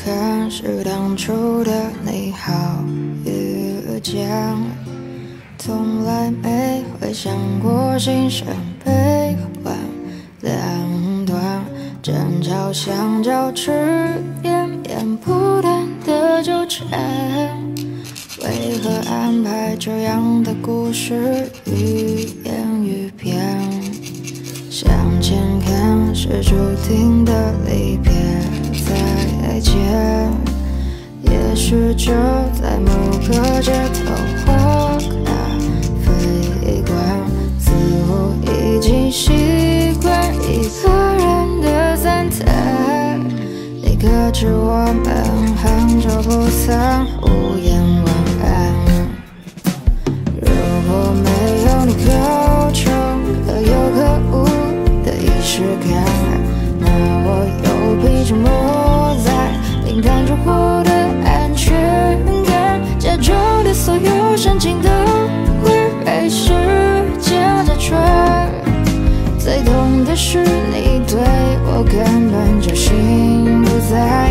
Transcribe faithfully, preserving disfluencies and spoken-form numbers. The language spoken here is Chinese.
看是当初的你好遇见，从来没回想过心声悲欢两端，争吵相交织，绵绵不断的纠缠。为何安排这样的故事，愈演愈偏？向前看是注定的离别再见，也许就在某个街头或咖啡馆，似乎已经习惯一个人的散谈。你可知我们杭州不散，无言晚安。如果没有你构成可有可无的仪式感，那我又凭什么在平淡中获得安全感？假装的所有深情都会被时间拆穿，最痛的是你对我根本就心不在。